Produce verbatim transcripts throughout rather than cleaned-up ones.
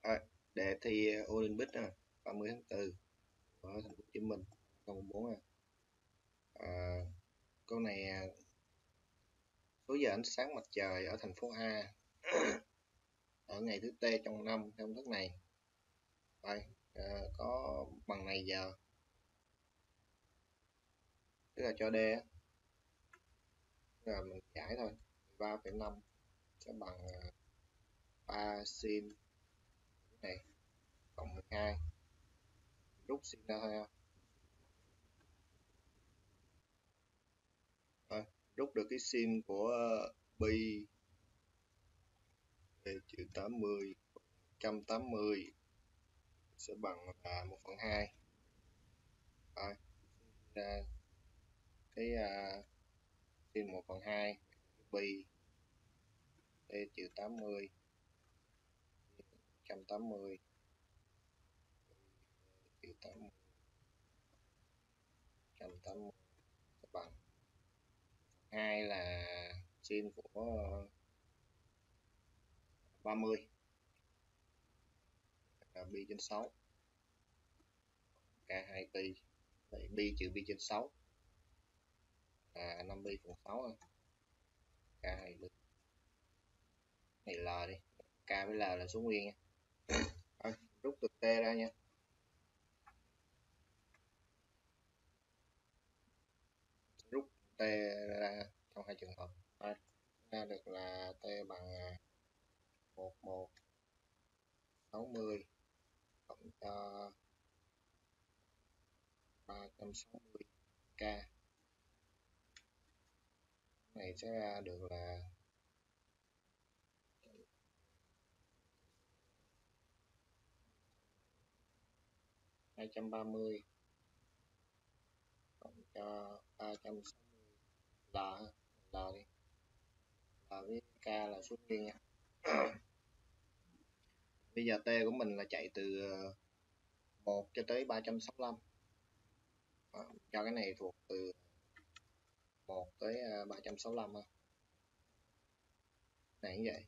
À, đề thi Olympic à, ba mươi tháng tư ở thành phố Hồ Chí Minh câu bốn à. À, câu này à, số giờ ánh sáng mặt trời ở thành phố A ở ngày thứ T trong năm theo công thức này. Đây, à, có bằng này giờ, tức là cho D á, tức là mình giải thôi. Ba phẩy năm sẽ bằng ba sin này cộng mười hai, rút sin ra thôi ha. À, rút được cái sin của pi trừ tám mươi một trăm tám mươi sẽ bằng là một phần hai. Rồi, ra cái uh, sin một phần hai pi t trừ tám mươi một trăm tám mươi trừ tám mươi một trăm tám mươi sẽ bằng hai là sin của uh, ba mươi là pi trên sáu, k hai pi, vậy pi trừ pi trên sáu là năm pi phần sáu, k hai pi này l đi, k với l là số nguyên nha. Rồi, rút từ t ra nha. Rút t ra trong hai trường hợp. Rồi, ra được là t bằng một một sáu mươi cộng cho ba trăm sáu mươi k. Này sẽ ra được là hai trăm ba mươi cộng cho ba trăm sáu mươi l l đi, l với k là số nguyên nha. Bây giờ t của mình là chạy từ một cho tới ba trăm sáu mươi lăm. Đó, cho cái này thuộc từ một tới ba trăm sáu mươi lăm ha. Này như vậy.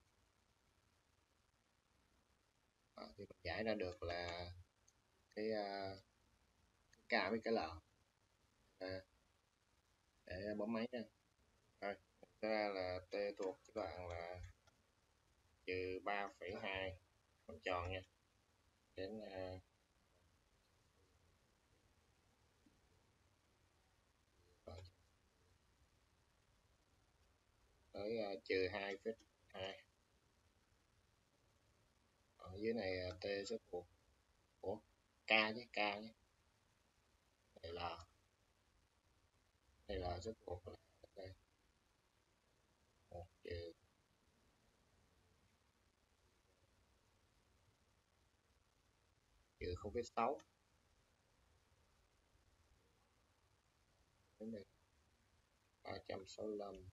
Đó, thì mình giải ra được là cái, uh, cái k với cái l. À, để bấm máy nha. Rồi, ra là t thuộc cái đoạn là trừ ba phẩy hai bằng tròn nha, đến uh, tới uh, trừ hai phẩy hai. Ở dưới này uh, t sẽ thuộc của k chứ, k nhé, này là đây là sẽ thuộc là đây một trừ trừ không phẩy sáu đến đây ba trăm sáu mươi lăm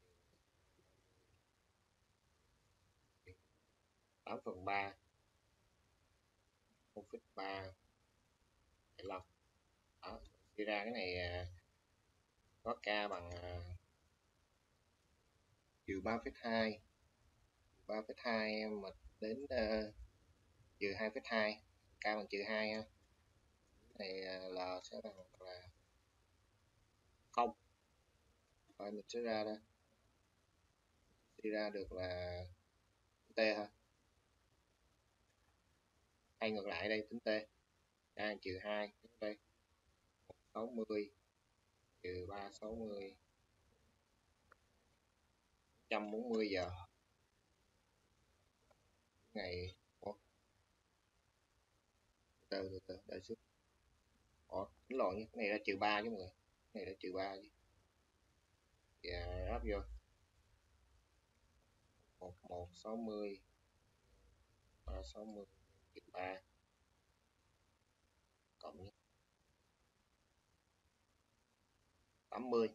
tám phần ba không phẩy ba bảy lăm. Đó, khi ra cái này có k bằng trừ ba phẩy hai, ba phẩy hai mà đến uh, trừ hai phẩy hai, k bằng trừ hai ha. Này uh, l sẽ bằng là không. Rồi mình sẽ ra đây, đi ra được là t ha. Hay ngược lại đây, tính t ra trừ hai đến đây một trăm sáu mươi trừ ba trăm sáu mươi một trăm bốn mươi giờ ngày. Ủa? từ từ từ đợi chút. Ủa, tính lộn nhé, cái này là trừ ba chứ mọi người, cái này là trừ ba chứ. Và áp vô một một sáu mươi ba sáu mươi trừ ba cộng với tám mươi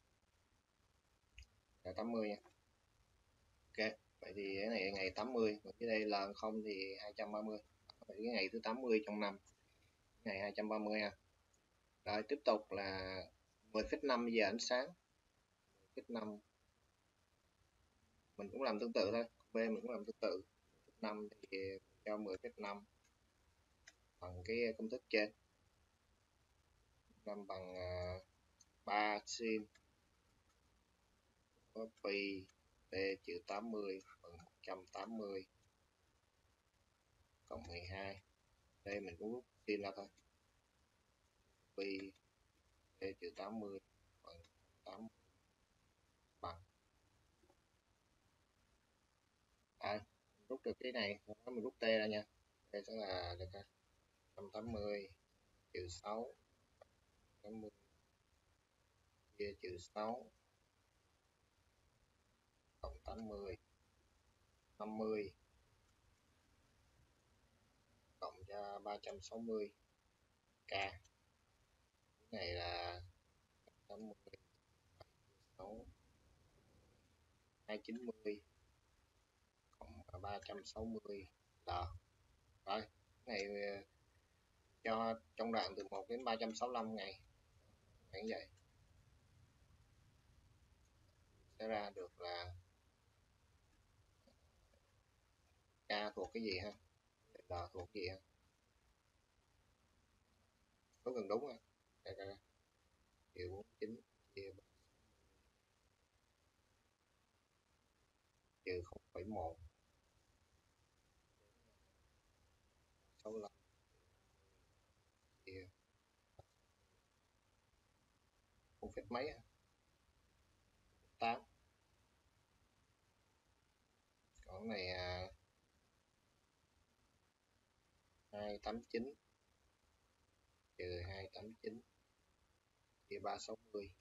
là tám mươi nha. Ok, vậy thì cái này ngày tám mươi, còn dưới đây là không thì hai trăm ba mươi. Vậy cái ngày thứ tám mươi trong năm, ngày hai trăm ba mươi ha. Rồi tiếp tục là mười phẩy năm giờ ánh sáng. mười phẩy năm mình cũng làm tương tự thôi, B mình cũng làm tương tự. năm thì cho mười phẩy năm bằng cái công thức trên, năm bằng uh, ba sin có pi t trừ tám mươi bằng một trăm tám mươi cộng mười hai. Đây mình cũng rút sin ra thôi, pi t trừ tám mươi bằng tám mươi bằng à, rút được cái này, mình rút t ra nha. Đây sẽ là được một trăm tám mươi trừ sáu, tám mươi chia trừ sáu cộng tám mươi, năm mươi cộng cho ba trăm sáu mươi k. Cái này là tám mươi sáu, hai trăm chín mươi cộng ba trăm sáu mươi đó. Rồi, cái này cho trong đoạn từ một đến ba trăm sáu mươi lăm ngày. Như vậy sẽ ra được là K thuộc cái gì ha, L thuộc cái gì ha, có gần đúng không? Đây đây, triệu bốn mươi chín chia trừ không phẩy một sáu mươi lăm chia không phẩy mấy tám. Còn này à, hai trăm tám mươi chín trừ hai trăm tám mươi chín chia ba trăm sáu mươi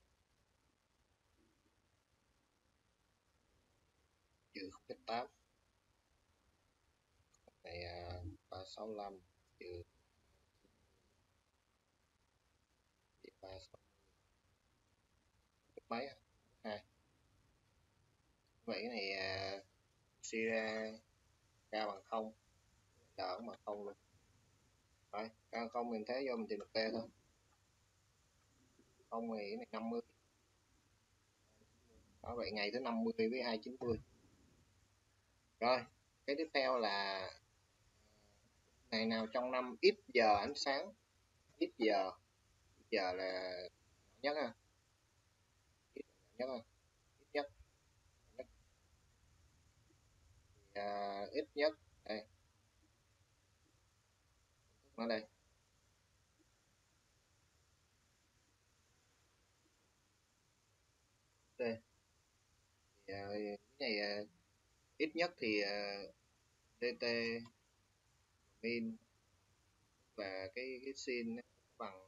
trừ không phẩy tám. Này à, ba trăm sáu mươi lăm trừ chia ba trăm sáu mươi mấy hai. Vậy cái này à, suy ra k bằng không, đỡ mà không luôn. Rồi, k bằng không mình thế vô mình tìm được t thôi. Không thì cái này năm mươi. Đó, vậy ngày thứ năm mươi với hai trăm chín mươi. Rồi, cái tiếp theo là ngày nào trong năm ít giờ ánh sáng. Ít giờ, ít giờ là nhất ha. Ít nhất ha. Ít nhất. Nhất. Thì, à, ít nhất đây. Nó đây. Đây. Thì, à, cái này à, ít nhất thì à, dt min và cái cái sin bằng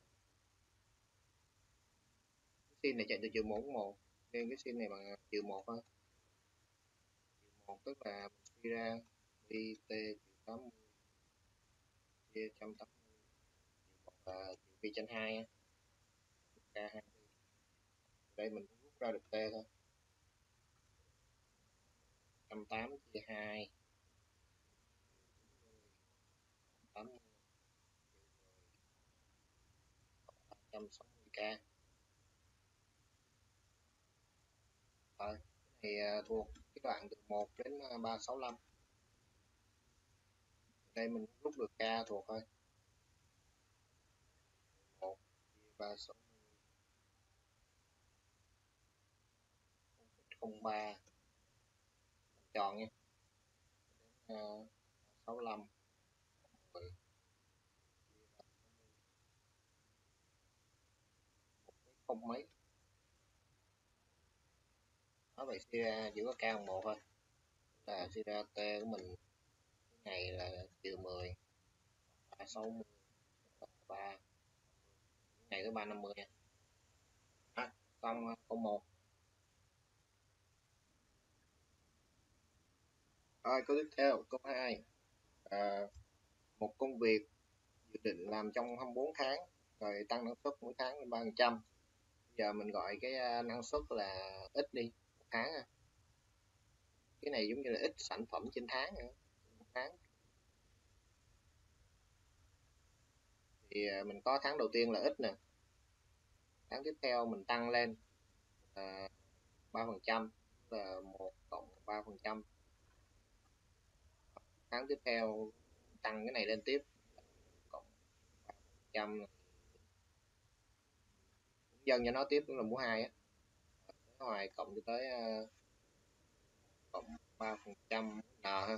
cái sin này chạy từ trừ một đến một nên cái sin này bằng trừ một thôi. Một tức là suy ra pi t trừ tám mươi chia một trăm tám mươi một là trừ pi trên hai k hai. Đây mình cũng rút ra được t thôi. một trăm tám mươi chia hai tám mươi ba trăm sáu mươi k. Rồi, thì uh, thuộc cái đoạn từ một đến uh, ba trăm sáu mươi lăm. Đây mình rút được k thuộc thôi. một chia ba trăm sáu mươi không phẩy không ba tròn nha. Uh, sáu mươi lăm không mấy. Đó, vậy suy ra chỉ có k bằng một thôi. Là suy ra t của mình cái ngày là trừ mười, ba trăm sáu mươi, ba, ngày thứ ba trăm năm mươi nha. À, xong câu một. Rồi, câu tiếp theo, câu hai. À, một công việc dự định làm trong hai mươi bốn tháng rồi tăng năng suất mỗi tháng lên ba phần trăm. Giờ mình gọi cái năng suất là x đi, một tháng. Cái này giống như là x sản phẩm trên tháng một tháng. Thì mình có tháng đầu tiên là x nè, tháng tiếp theo mình tăng lên à, ba phần trăm là một cộng ba phần trăm, tháng tiếp theo tăng cái này lên tiếp, cộng ba phần trăm dần cho nó tiếp, cũng là mũ hai á, ngoài cộng cho tới uh, cộng ba phần trăm n ha.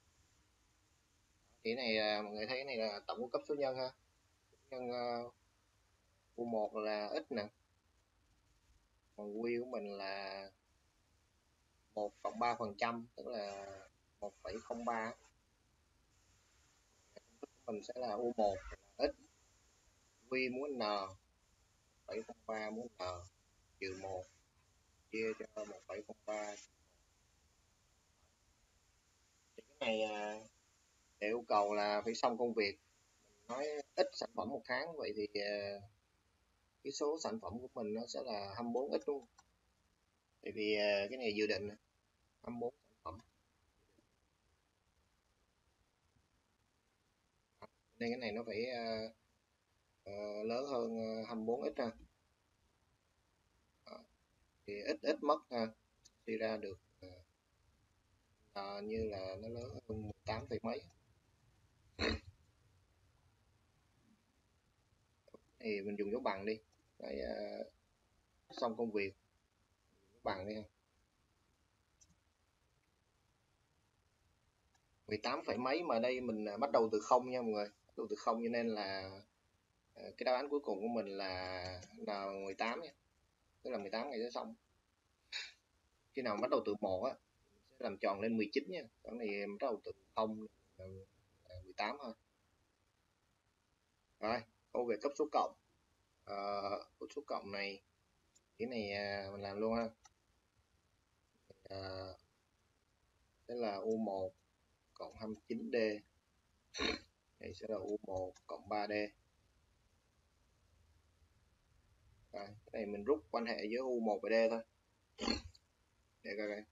Thì này uh, mọi người thấy cái này là tổng của cấp số nhân ha, nhân uh, u một là x nè, còn quy của mình là một cộng ba phần trăm, tức là một phẩy không ba. Mình sẽ là u một là x, quy muốn n phẩy không ba muốn n trừ một chia cho một phẩy không ba. Thì cái này à, để yêu cầu là phải xong công việc. Mình nói ít sản phẩm một tháng, vậy thì à, cái số sản phẩm của mình nó sẽ là hai mươi bốn x luôn. Tại vì à, cái này dự định hai mươi bốn sản phẩm, nên cái này nó phải à, à, lớn hơn hai mươi bốn x ha. À, thì ít ít mất ha, đi ra được à, như là nó lớn hơn mười tám phẩy mấy. Thì mình dùng dấu bằng đi. Đấy, à, xong công việc dấu bằng đi ha. mười tám phẩy mấy mà đây mình bắt đầu từ không nha mọi người, bắt đầu từ không, cho nên là cái đáp án cuối cùng của mình là là mười tám nha, tức là mười tám ngày sẽ xong. Khi nào bắt đầu từ một á sẽ làm tròn lên mười chín nha, còn này bắt đầu từ không là mười tám thôi. Rồi câu về cấp số cộng. à, cấp số cộng này, cái này à, mình làm luôn ha. à, sẽ là u một cộng hai mươi chín d, này sẽ là u một cộng ba d. Rồi, cái này mình rút quan hệ giữa u một và d thôi để coi coi.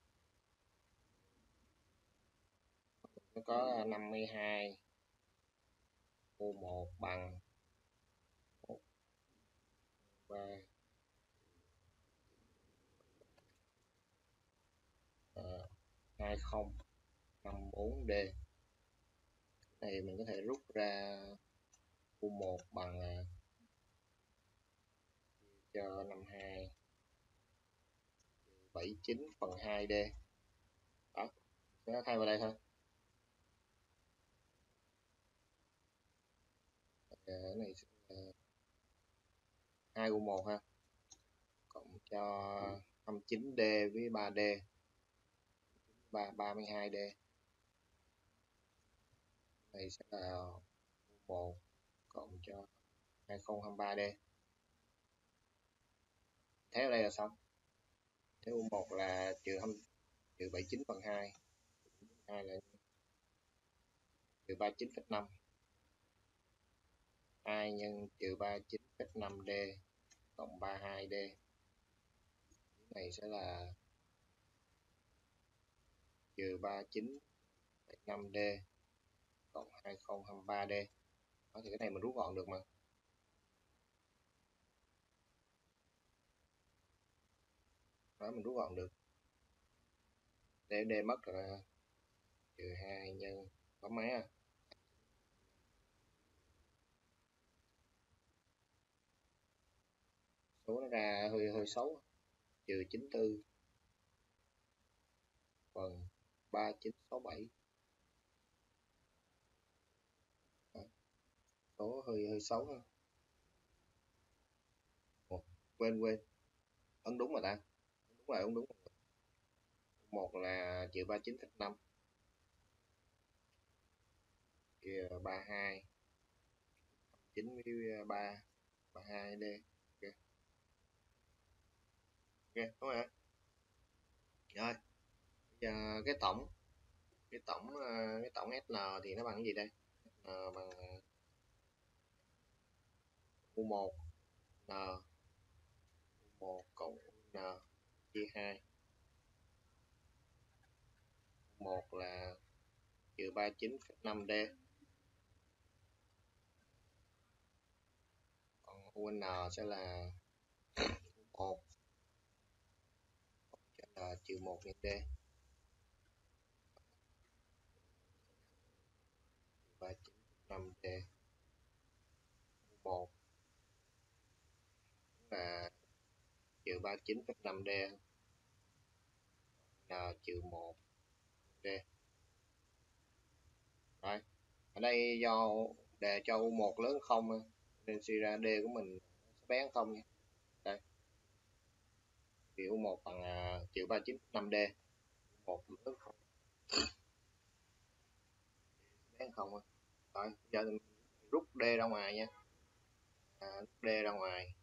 Nó có năm mươi hai, u một bằng một, ba, hai không năm bốn d. Này mình có thể rút ra u một bằng uh, cho năm mươi hai bảy mươi chín phần hai d. Đó, nó thay vào đây thôi. Cái này sẽ là hai u một ha, cộng cho hai mươi chín d với ba d, ba ba mươi hai d. Này sẽ là u một cộng cho hai không hai ba d. Thế ở đây là xong. Thế u một là trừ trừ bảy mươi chín phần hai, hai là trừ ba mươi chín phẩy năm, hai nhân trừ ba mươi chín phẩy năm d cộng ba mươi hai d. Này sẽ là trừ ba mươi chín phẩy năm d cộng hai không hai ba d. Đó, thì cái này mình rút gọn được mà. Đó, mình rút gọn được. Để d mất rồi, trừ hai nhân bấm máy à. Số nó ra hơi hơi xấu, trừ chín mươi tư phần ba chín sáu bảy. Đó, số hơi hơi xấu ha. Ồ, quên quên ấn đúng rồi ta, đúng rồi, ấn đúng rồi. Một là trừ ba mươi chín phẩy năm, kia ba mươi hai chín với ba, ba mươi hai d. Ok, ok đúng rồi. Rồi giờ cái tổng cái tổng cái tổng sn thì nó bằng cái gì đây? N bằng u một n, u một cộng n chia hai. Một là trừ ba mươi chín phẩy năm d, còn un sẽ là một là trừ một nhân d, ba chín năm D một là trừ ba chín năm D n trừ một D. Rồi, ở đây do đề cho u một lớn không nên suy ra D của mình sẽ bé hơn không nha. Đây, thì u một bằng uh, trừ ba chín năm D, một lớn không bé hơn không. Rồi, giờ mình rút D ra ngoài nha. À, rút D ra ngoài.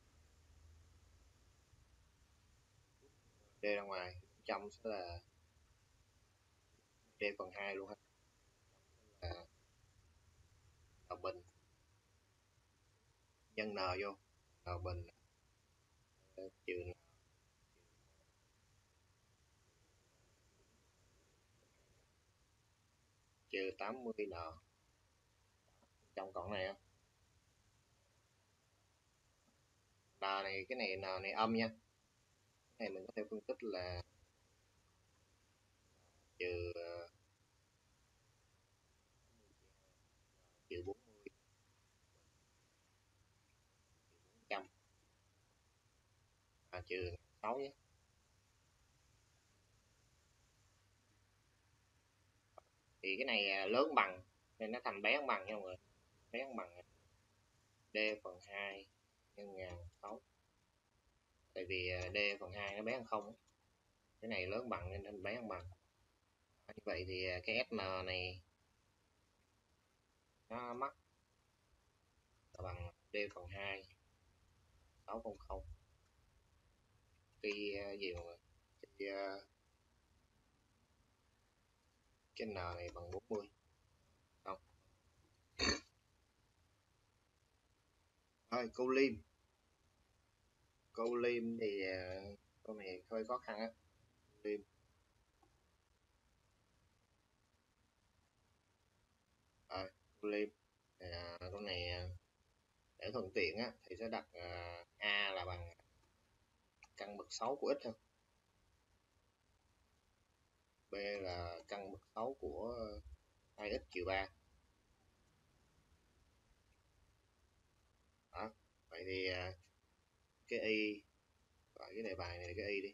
D ra ngoài, trong sẽ là D phần hai luôn ha. À, n bình nhân n vô, n bình trừ n trừ tám mươi n. Trong còn này không? N này, cái này n này âm nha. Cái này mình có thể phân tích là trừ trừ bốn mươi trăm, à, trừ sáu nhé. Thì cái này lớn bằng nên nó thành bé bằng nha mọi người. Bé bằng D phần hai nhân ngàn sáu. Tại vì D phần hai nó bé hơn không. Cái này lớn bằng nên thành bé bằng. Như vậy thì cái S N này nó mắc là bằng D phần hai sáu trăm. Cái gì mọi người? Cái, cái N này bằng bốn mươi. Không. Rồi, câu lim. Câu lim thì câu này hơi khó khăn á. Lim. Rồi, câu lim. À, câu này để thuận tiện á thì sẽ đặt uh, A là bằng căn bậc sáu của x thôi. B là căn bậc sáu của hai x trừ ba. Đó. Vậy thì uh, cái y, gọi cái đề bài này là cái y đi.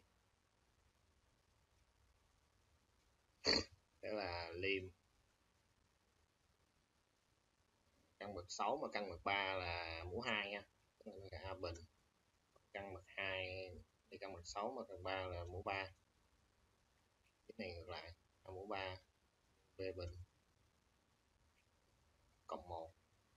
Đó là lim căn bậc sáu mà căn bậc ba là mũ hai nha. Là A bình. Căn bậc hai thì căn bậc sáu mà căn ba là mũ ba. Cái này ngược lại, A mũ ba B bình cộng một.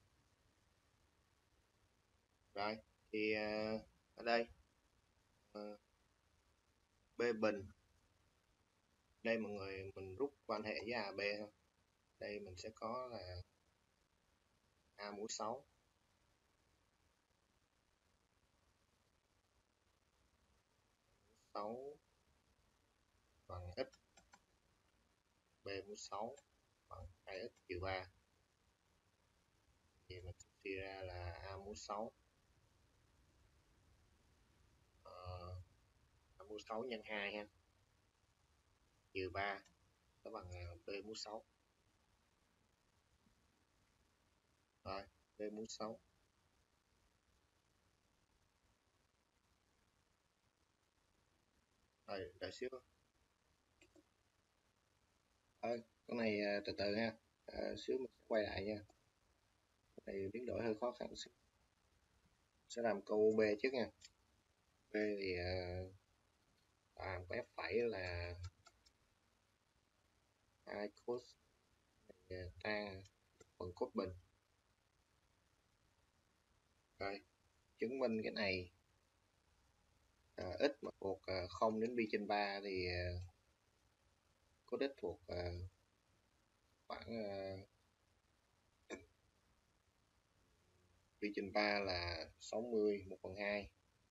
Rồi, thì uh, ở đây uh, B bình. Đây mọi người mình rút quan hệ với a b thôi. Đây mình sẽ có là A mũ sáu sáu bằng x, B mũ sáu bằng hai x trừ ba. Thì mình sẽ suy ra là A mũ sáu uh, A mũ sáu nhân hai ha, trừ ba nó bằng B mũ sáu. Rồi, B mũ sáu. Rồi, đợi xíu. Thôi, cái này từ từ ha. À, xíu mình sẽ quay lại nha. Cái này biến đổi hơi khó khăn xíu. Sẽ làm câu B trước nha. B thì uh, làm cái f phẩy là hai cos tan phần cos bình. Rồi, chứng minh cái này à, x mà thuộc à, không đến pi trên ba thì à, cos x thuộc à, khoảng à, pi trên ba là sáu mươi một phần hai.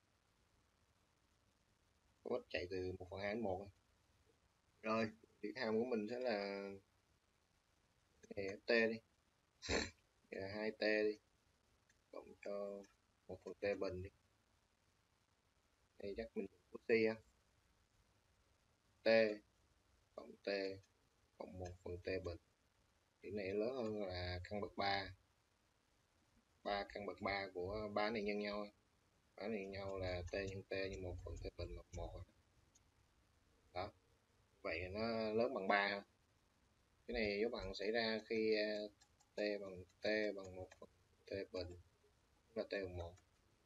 Cos x chạy từ một phần hai đến một. Rồi, điểm hàm của mình sẽ là này t đi. hai t đi. Cộng cho một phần t bình đi. Đây chắc mình dùng cos ha. T cộng t cộng một phần t bình Thì này lớn hơn là căn bậc ba, ba căn bậc ba của ba này nhân nhau. Ba này nhân nhau là t nhân t nhân một phần t bình bằng một. Đó, vậy nó lớn bằng ba ha. Cái này dấu bằng xảy ra khi t bằng t bằng một phần t bình, là t bằng một.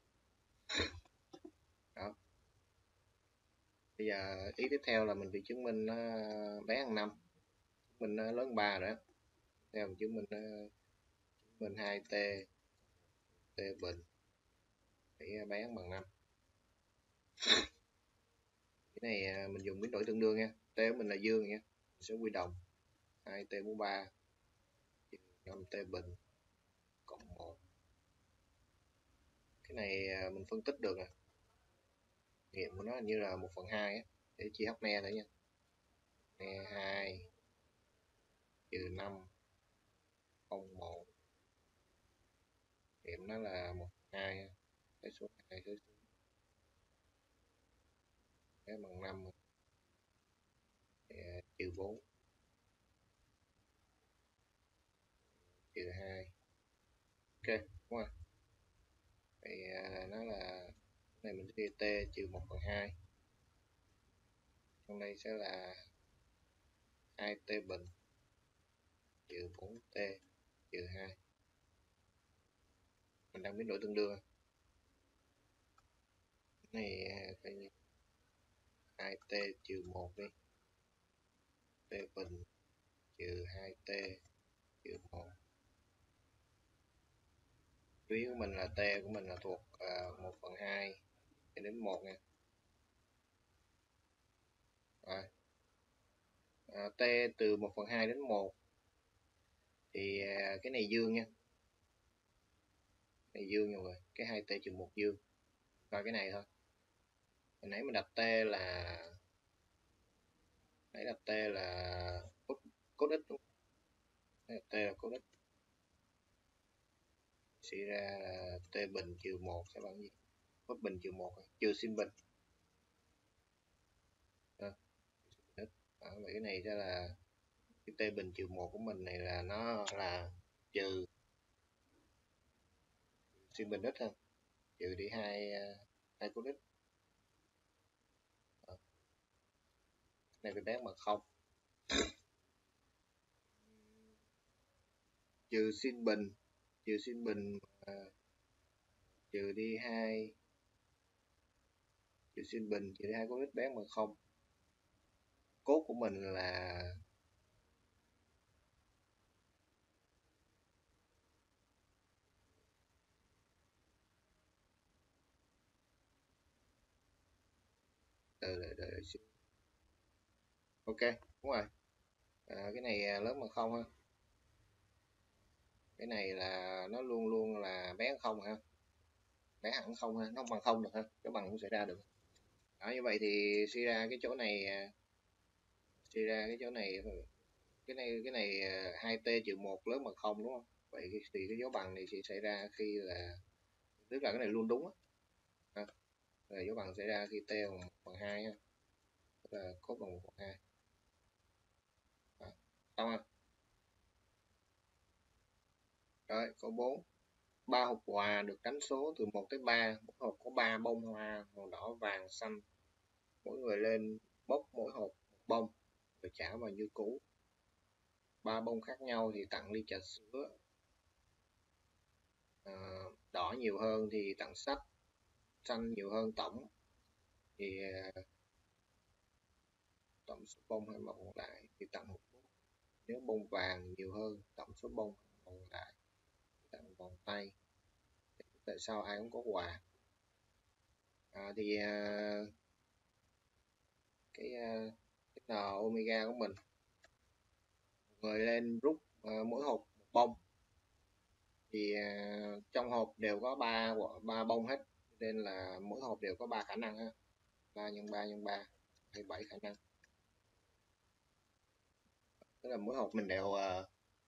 Đó. Bây giờ ý tiếp theo là mình phải chứng minh nó bé hơn năm, chứng minh nó lớn ba rồi đó. Theo mình chứng minh nó chứng minh hai t t bình phải bé bằng năm. Cái này mình dùng biến đổi tương đương nha. T của mình là dương nha, mình sẽ quy đồng hai t mũ ba năm t bình cộng một. Cái này mình phân tích được nè. Nghiệm của nó như là một phần hai á, để chia hấp ne nữa nha. Ne hai trừ năm không một. Nghiệm nó là một phần hai, cái số hai thứ cái bằng năm trừ bốn trừ hai. Ok, đúng không? Vậy nó là này mình sẽ t trừ một phần hai, trong đây sẽ là hai t bình trừ bốn t trừ hai. Mình đang biến đổi tương đương. Này phải hai t trừ một đi, t bình trừ hai t trừ một. Chú ý của mình là t của mình là thuộc uh, một phần hai đến một nha. Rồi. À, t từ một phần hai đến một thì à, cái này dương nha. Cái này dương rồi, cái hai t trừ một dương. Coi cái này thôi. Hồi nãy mình đặt t là nãy đặt t là cốt, cốt x đúng không? Đặt t là cốt x. Suy ra là t bình trừ một sẽ bằng gì? Cốt bình trừ một trừ sin bình. À, à, vậy cái này sẽ là cái t bình trừ một của mình này là nó là trừ sin bình x ha, trừ đi hai hai cốt x. À, này phải bán bằng không. Trừ sin bình, trừ sin bình à, trừ đi hai, trừ sin bình trừ đi hai cốt x bán bằng không. Cốt của mình là đợi, đợi, đợi. Ok, đúng rồi. À, cái này lớn bằng không ha. Cái này là nó luôn luôn là bé không ha, bé hẳn không ha, nó không bằng không được ha, cái bằng cũng sẽ ra được. Đó, như vậy thì suy ra cái chỗ này, suy ra cái chỗ này cái này cái này hai t trừ một lớn bằng không đúng không? Vậy thì cái dấu bằng này sẽ xảy ra khi là, tức là cái này luôn đúng á. Là dấu bằng xảy ra khi t bằng một phần hai ha, tức là cốt bằng một phần hai. Xong không? Rồi câu bốn. Ba hộp quà được đánh số từ một tới ba, mỗi hộp có ba bông hoa màu đỏ, vàng, xanh. Mỗi người lên bốc mỗi hộp một bông rồi trả vào như cũ. Ba bông khác nhau thì tặng ly trà sữa, à, đỏ nhiều hơn thì tặng sách, xanh nhiều hơn tổng thì à, tổng số bông hay màu còn lại thì tặng một bông. Nếu bông vàng nhiều hơn tổng số bông còn lại tặng vòng tay. Tại sao ai cũng có quà? À, thì à, cái, à, cái n omega của mình, người lên rút à, mỗi hộp một bông thì à, trong hộp đều có ba ba bông hết, nên là mỗi hộp đều có ba khả năng ha, ba nhân ba nhân ba hay bảy khả năng, tức là mỗi hộp mình đều uh,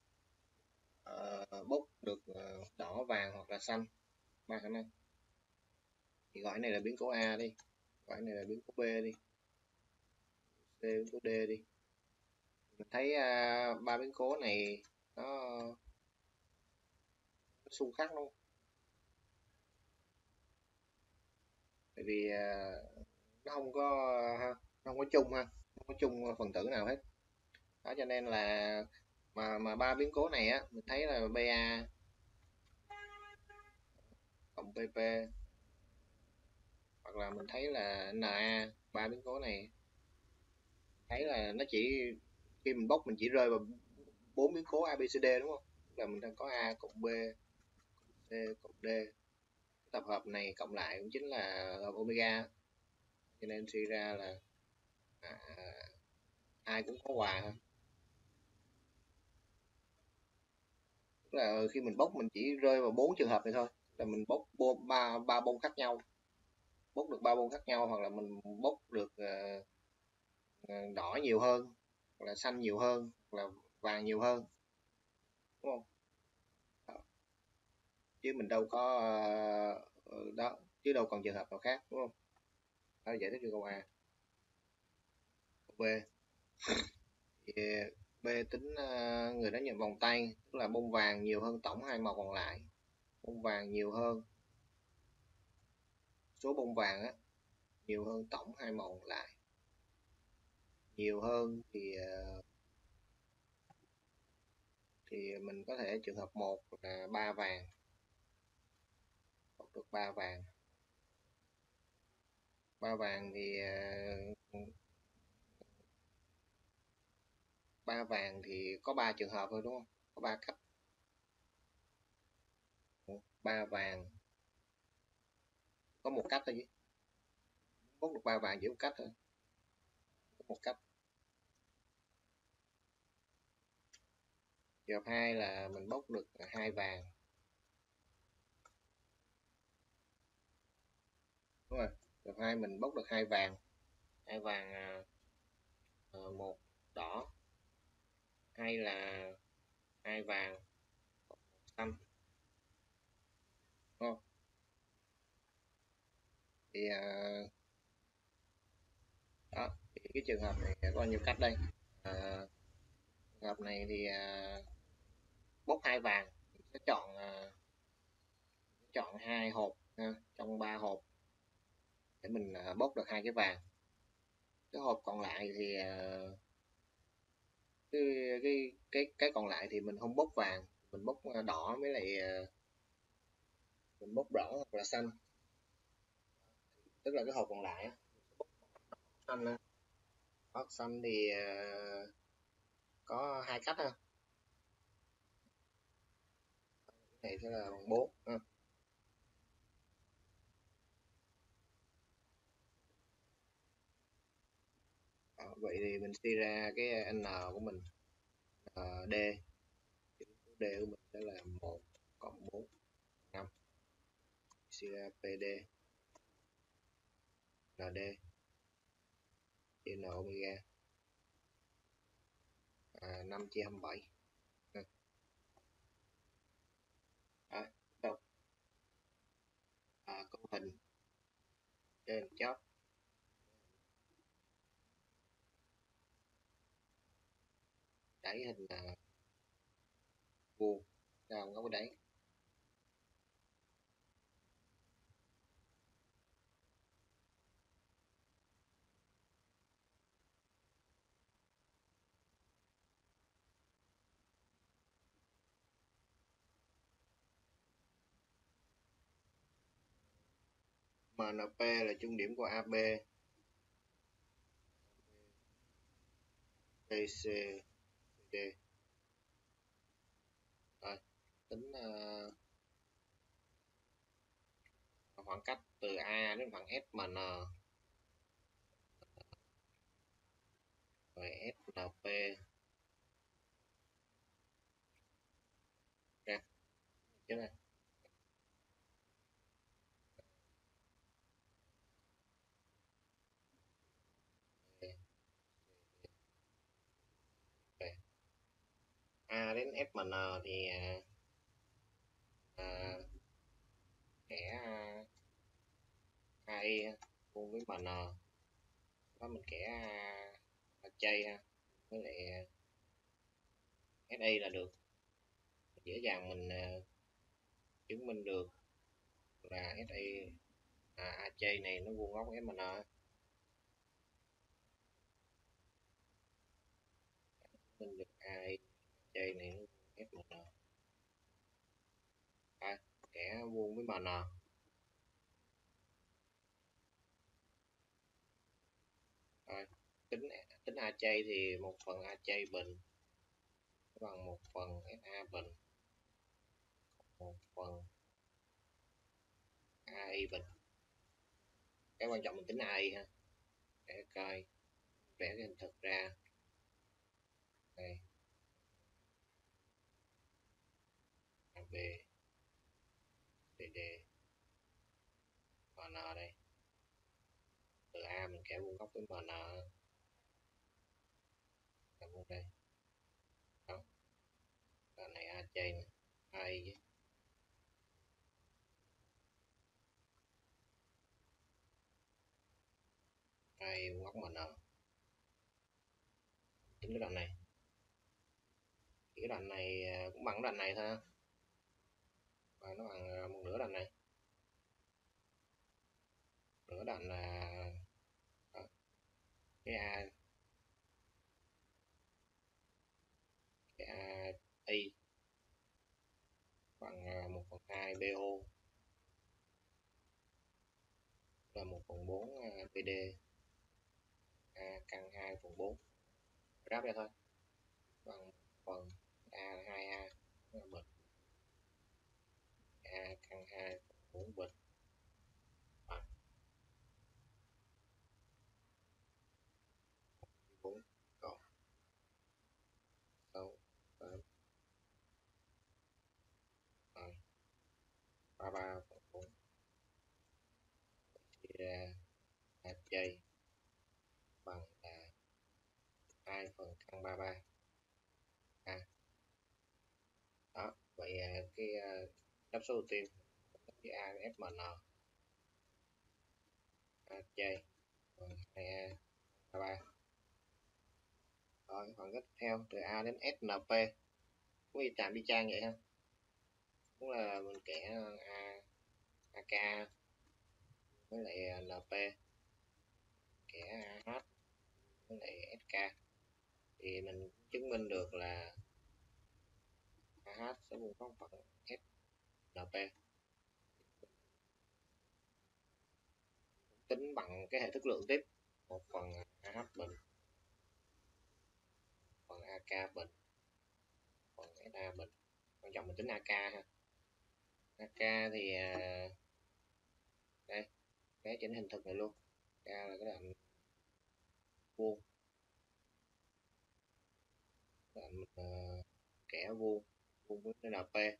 uh, bốc được uh, đỏ, vàng hoặc là xanh, ba khả năng. Thì gọi này là biến cố A đi, gọi này là biến cố B đi, C biến cố D đi. Mình thấy uh, ba biến cố này nó, nó xung khắc luôn. Tại vì à, nó không có ha, nó không có chung ha, không có chung phần tử nào hết. Đó cho nên là mà mà ba biến cố này á mình thấy là ba cộng pp, hoặc là mình thấy là na, ba biến cố này thấy là nó chỉ, khi mình bóc mình chỉ rơi vào bốn biến cố abcd đúng không, là mình đang có a cộng b, c cộng d, tập hợp này cộng lại cũng chính là hợp omega, cho nên suy ra là à, ai cũng có hòa thôi. Tức là khi mình bóc mình chỉ rơi vào bốn trường hợp này thôi, là mình bóc ba ba bông khác nhau, bóc được ba bông khác nhau, hoặc là mình bóc được uh, đỏ nhiều hơn, hoặc là xanh nhiều hơn, hoặc là vàng nhiều hơn, đúng không? Đó. Chứ mình đâu có uh, đó, chứ đâu còn trường hợp nào khác, đúng không? Đó là giải thích cho câu A. Câu B thì B tính uh, người đó nhận vòng tay, tức là bông vàng nhiều hơn tổng hai màu còn lại, bông vàng nhiều hơn, số bông vàng á nhiều hơn tổng hai màu còn lại. Nhiều hơn thì uh, thì mình có thể trường hợp một là ba vàng, bóc được ba vàng. Ba vàng thì uh, ba vàng thì có ba trường hợp thôi đúng không, có ba cách. Ba vàng có một cách thôi chứ, bóc được ba vàng chỉ một cách thôi, một cách. Trường hợp hai là mình bóc được hai vàng, đúng rồi. Trường hợp hai mình bóc được hai vàng, hai vàng à, một đỏ, hay là hai vàng một xanh, đúng không? Thì à, đó thì cái trường hợp này có nhiều cách đây. À, trường hợp này thì à, bóc hai vàng mình sẽ chọn à, chọn hai hộp ha, trong ba hộp để mình à, bóc được hai cái vàng. Cái hộp còn lại thì à, cái, cái cái cái còn lại thì mình không bóc vàng, mình bóc đỏ với lại à, mình bóc đỏ hoặc là xanh, tức là cái hộp còn lại xanh á. Bóc xanh thì à, có hai cách ha, này sẽ là bằng bốn ha. Đó, vậy thì mình suy ra cái n của mình uh, d, d của mình sẽ là một cộng bốn năm, suy ra pd nd chia n omega à, năm chia hai mươi bảy. À, đâu à, cấu hình trên chót đáy hình là vuông, sao không có cái đáy. em en pê là trung điểm của a bê, bê xê, đê. Rồi, tính uh, khoảng cách từ A đến khoảng ét em en, rồi ét en pê ra chứ này. A đến ép em en thì à, kẻ a i vuông với em en, đó mình kẻ à, chay ha, với lại ét a là được. dễ dàng mình uh, chứng minh được là ét a à, a này nó vuông góc em en. Mình được ai này nó ép en à, kẻ vuông với mn. Rồi, tính tính a thì một phần a bình bằng một phần ét a bình một phần ai bình. Cái quan trọng mình tính ai ha, để coi vẽ cái hình thực ra đây. B D D mn đây, từ A mình kẻ vuông góc với mn là vuông đây. Đó, đoạn này a này ai với ai vuông góc mn. Tính cái đoạn này, cái đoạn này cũng bằng đoạn này thôi, và nó bằng một nửa đoạn này, nửa đoạn là đó. Cái a cái a y bằng một phần hai bo là một phần bốn pd a căn hai phần bốn, ráp ra thôi, bằng một phần a là hai a bịch a căn hai phần bốn bịch bằng bốn cộng sáu tám ba ba phần bốn chia ra a chay bằng là hai phần căn ba ba a. Đó, vậy cái đáp số đầu tiên cái a ép em en a chay bằng hai a ba ba. Rồi phần tiếp theo từ A đến ét en pê cũng y chang đi trang vậy ha, cũng là mình kẻ a ak với lại en pê kẻ ah với lại ét ca, thì mình chứng minh được là ah sẽ vuông góc bằng ét en pê. Tính bằng cái hệ thức lượng tiếp, một phần ah bình phần ak bình phần ét a bình. Quan trọng mình tính ak ha. Ak thì đây vẽ trên hình thực này luôn, k là cái đoạn vuông, đoạn uh, kẻ vuông vuông với en pê,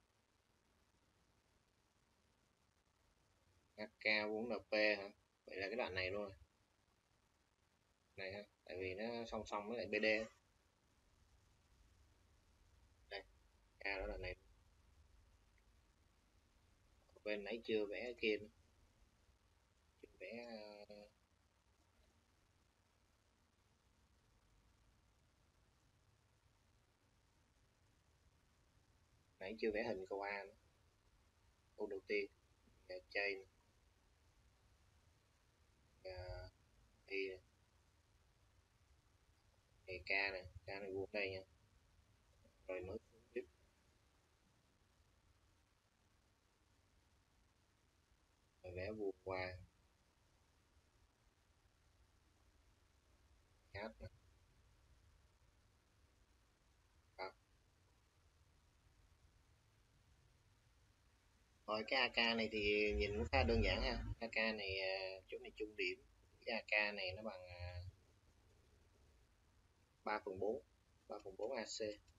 ak vuông en pê hả, vậy là cái đoạn này luôn này ha, tại vì nó song song với lại bd. Đây k đó là này, bên nãy chưa vẽ kia nữa. Chưa vẽ uh, nãy chưa vẽ hình câu A nữa. Câu đầu tiên là chain uh, thì thì k này k này vuông đây nha, rồi mới tiếp rồi vẽ vuông qua h này. Rồi cái ak này thì nhìn cũng khá đơn giản ha, ak này chỗ này chung điểm, cái ak này nó bằng ba phần bốn, ba phần bốn ac,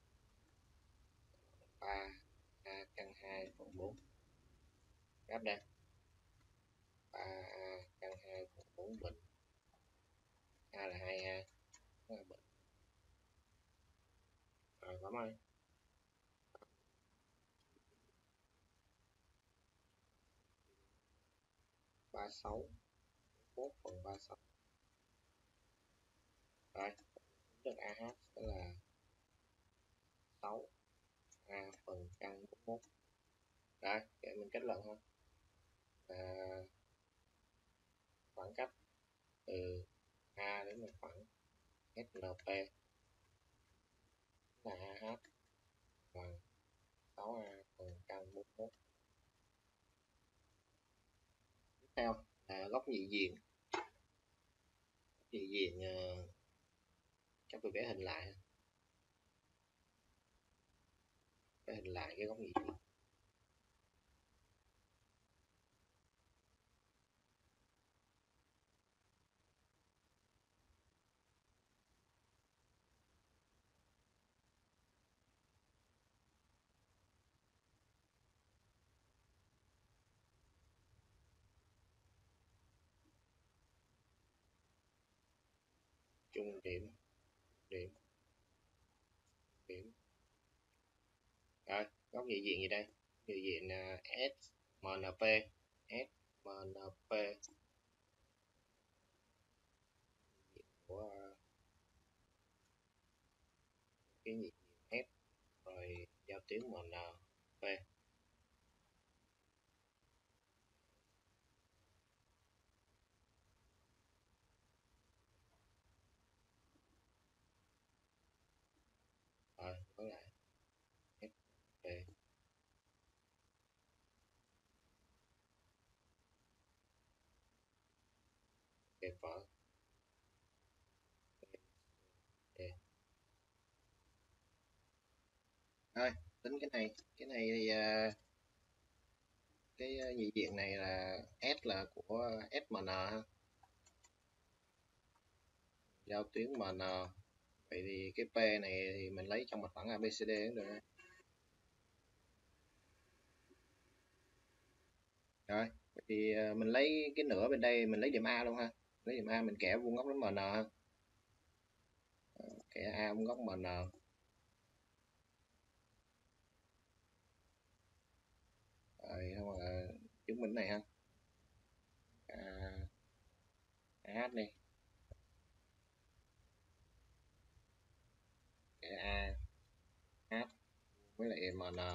ba a căn hai phần bốn, gấp đây ba a căn hai phần bốn bình, a là hai a là bình. Rồi bấm ơi, ba mươi sáu một phần ba mươi sáu. Rồi được ah sẽ là sáu A phần căn bốn mươi mốt. Đấy, để mình kết luận thôi. À, khoảng cách từ A đến một khoảng ét en pê là AH bằng sáu A phần căn bốn mươi mốt. Tiếp theo là góc nhị diện. Góc nhị diện uh, chắc tôi vẽ hình lại. Vẽ hình lại cái góc nhị diện. Trung điểm, điểm, điểm. Rồi, góc nhị diện gì đây? Nhị diện uh, ét em en pê, ét em en pê của uh, cái nhị diện F rồi giao tuyến em en pê. Rồi, với lại ép pê. Kẹp vở. Rồi, tính cái này. Cái này thì uh, cái nhị diện này là S là của ét em en ha. Giao tuyến em en. Vậy thì cái P này thì mình lấy trong mặt phẳng a bê xê đê cũng được. Rồi, vậy thì uh, mình lấy cái nửa bên đây, mình lấy điểm A luôn ha. Lấy điểm A mình kẻ vuông góc đến em en ha. Kẻ A vuông góc em en. Rồi, không là chứng minh này ha. À, AH đi. Kẻ A H với lại em en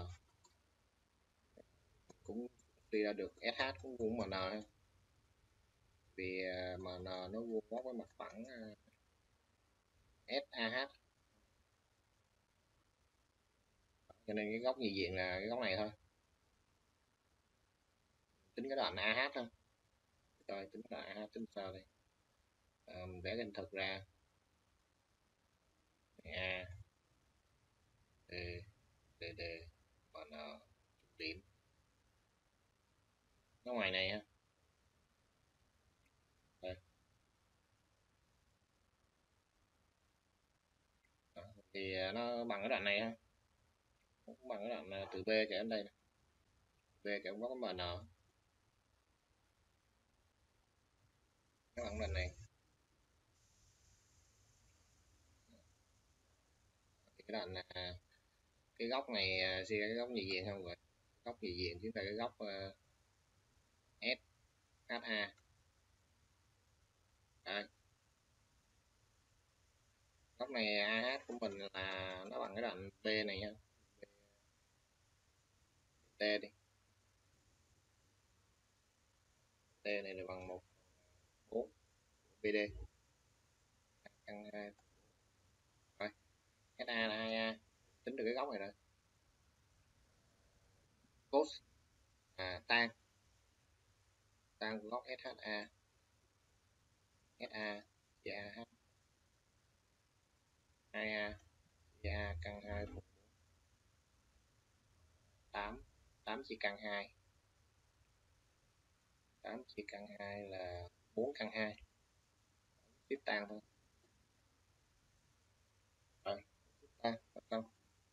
cũng đi ra được ét hát cũng vuông em en vì em en nó vuông góc với mặt phẳng ét a hát, cho nên cái góc nhị diện là cái góc này thôi. Tính cái đoạn a hát thôi. Rồi tính đoạn a hát tính sao đây? À, mình vẽ hình thực ra A D D D còn uh, điểm nó ngoài này ha. Rồi. Đó. Thì nó bằng cái đoạn này ha, nó cũng bằng cái đoạn từ B kể đến đây này. B kể góc em en nó bằng đoạn này. Thì cái đoạn là cái góc này suy ra cái góc nhị diện không, rồi góc nhị diện chính là cái góc uh, ét hát a. Đây. Góc này a hát của mình là nó bằng cái đoạn B này nha. T đi. T này là bằng một bốn bê đê căn hai. Rồi, ét a là hai a. Tính được cái góc này rồi. Cos à tan. Tan của góc ét hát a. ét a và a hát. hai a và a căn hai phần tám. tám chia căn hai. tám chia căn hai là bốn căn hai. Tiếp tan thôi. Rồi, tan xong.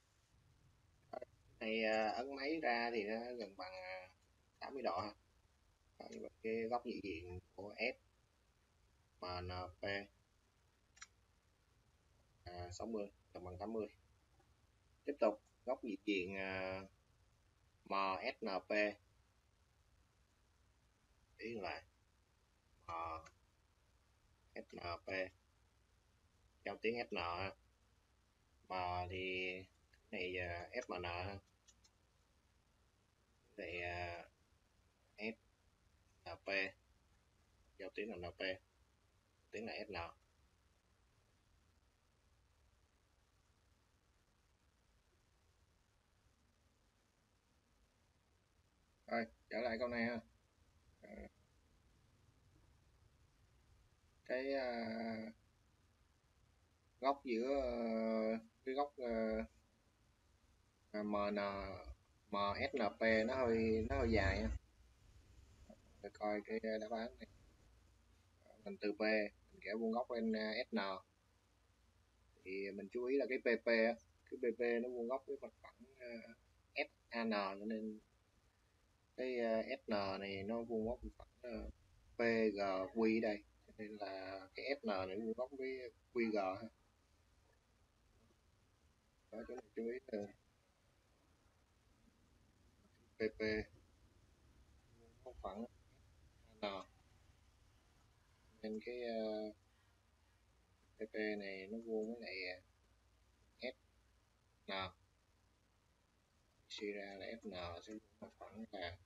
Này ấn máy ra thì nó gần bằng tám mươi độ ha. Rồi, cái góc nhị diện của S em en pê à, sáu mươi gần bằng tám mươi. Tiếp tục góc nhị diện uh, em ét en pê, ý là em ét en pê giao tuyến ét en ha. M thì này uh, ép em en ha. Đây uh, ét en pê, giao tiếng là en pê, tiếng là ét en. Rồi trở lại câu này ha. À, cái uh, góc giữa uh, cái góc uh, em en em ét en pê nó hơi nó hơi dài nha. Để coi cái đáp án này. Mình từ P mình kéo vuông góc lên ét en thì mình chú ý là cái pê pê cái pê pê nó vuông góc với mặt phẳng uh, ét en, cho nên cái uh, ét en này nó vuông góc với phẳng uh, pê giê quy đây, cho nên là cái ét en này vuông góc với quy giê ha. Đó, chúng mình chú ý là pê pê vuông góc phẳng en, nên cái uh, pê pê này nó vuông với lại ét en, suy ra là ét en sẽ vuông mặt phẳng là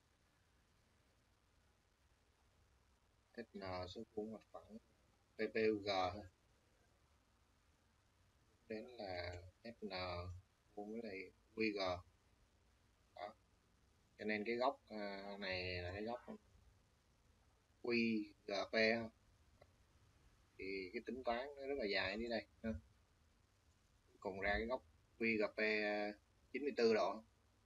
ét en sẽ vuông mặt phẳng pê pê u giê ha. Đến là ét en vuông với lại quy giê. Đó, cho nên cái góc uh, này là cái góc quy giê pê thì cái tính toán nó rất là dài đi đây ha. Cùng ra cái góc quy giê pê chín mươi tư độ.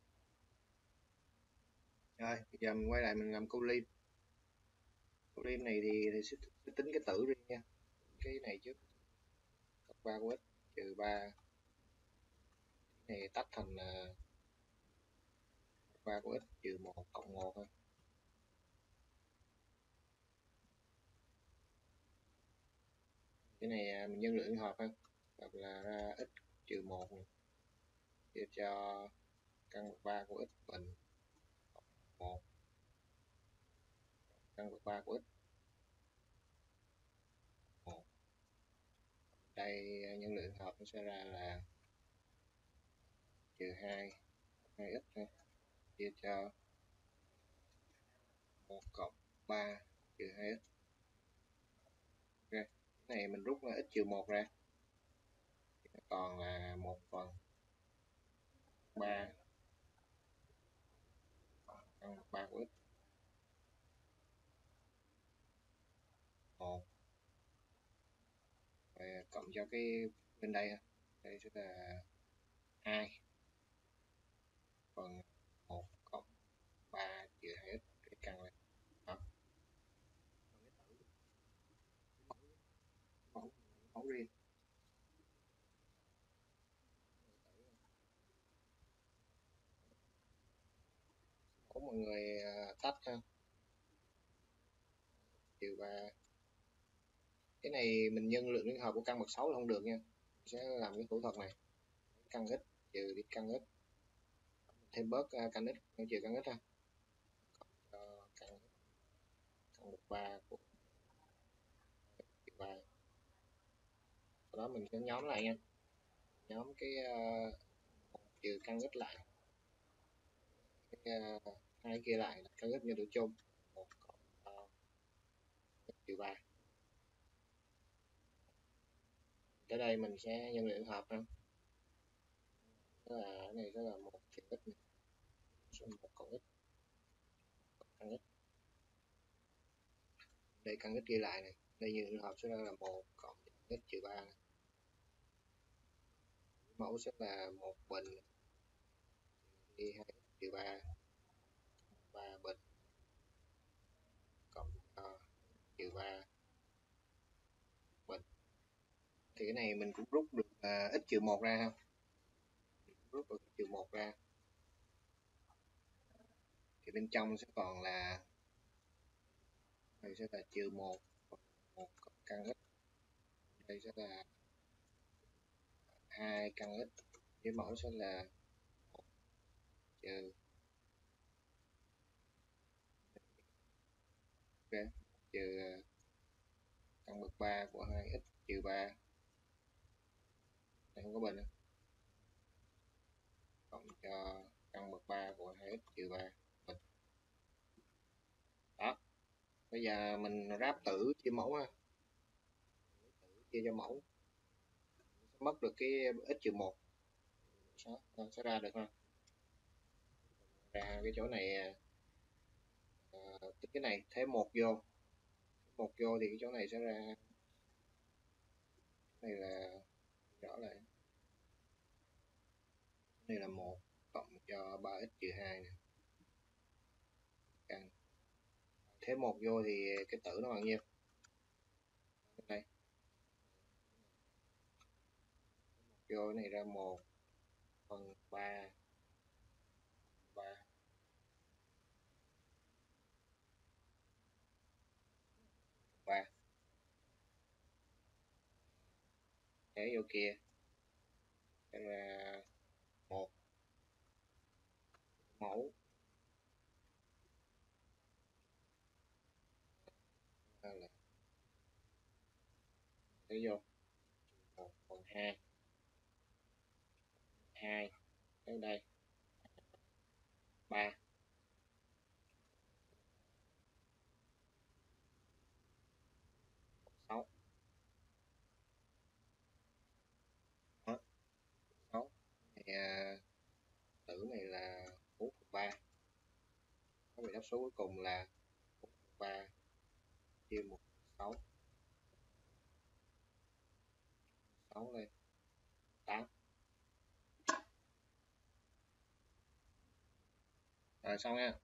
Rồi bây giờ mình quay lại mình làm câu lim. Câu lim này thì, thì sẽ, sẽ tính cái tử riêng nha. Cái này trước, góc ba của x trừ ba này tách thành uh, ba của x trừ một cộng một thôi. Cái này mình nhân lượng hợp ha, hợp là ra x trừ một này, chia cho căn bậc ba của x bình một căn bậc ba của x một. Đây nhân lượng hợp nó sẽ ra là trừ hai hai x ha, chia cho một cộng ba trừ hai x. Okay. Cái này mình rút là x trừ một ra còn là một phần ba căn bậc ba của x một, và cộng cho cái bên đây đây sẽ là hai phần một cộng ba trừ hai x cái căn này. Đó, mẫu mẫu riêng. Có mọi người tách ha, trừ ba. Cái này mình nhân lượng liên hợp của căn bậc sáu là không được nha, mình sẽ làm cái thủ thuật này, căn x trừ đi căn x, thêm bớt uh, căn x trừ căn x ha, cho căn căn bậc ba của trừ ba. Sau đó mình sẽ nhóm lại nha, nhóm cái uh, trừ căn x lại, cái uh, hai kia lại là căn x nhân tử chung một cộng uh, trừ ba. Tới đây mình sẽ nhân lượng hợp ha, là cái này sẽ là một trừ x này, số một cộng x căn x, đây căn x ghi lại này, đây nhân lượng hợp sẽ là một cộng x trừ ba này. Mẫu sẽ là một bình đi hai x trừ ba, ba bình cộng uh, trừ ba bình. Thì cái này mình cũng rút được uh, x trừ một ra ha, rút được x trừ một ra thì bên trong sẽ còn là đây sẽ là trừ một một cộng căn x, đây sẽ là hai căn x, với mẫu sẽ là một trừ okay. trừ căn bậc ba của hai x trừ ba, đây không có bình. cho căn bậc ba của hai x trừ ba. Đó, bây giờ mình ráp tử chia mẫu ha, tử chia cho mẫu mất được cái x trừ một, nó sẽ ra được ha. Ra cái chỗ này à, cái này thế một vô, một vô thì cái chỗ này sẽ ra, cái này là rõ lại, đây là một cộng cho ba x trừ hai nè. Thế một vô thì cái tử nó bằng nhiêu? Đây. Vô cái này ra một phần ba ba ba. Thế vô kia sẽ ra một mẫu là thế vô một phần hai hai đến đây ba sáu. Đó, sáu thì à, tử này là bốn phần ba, có bị đáp số cuối cùng là bốn phần ba chia một sáu, sáu lên tám. Rồi xong nha.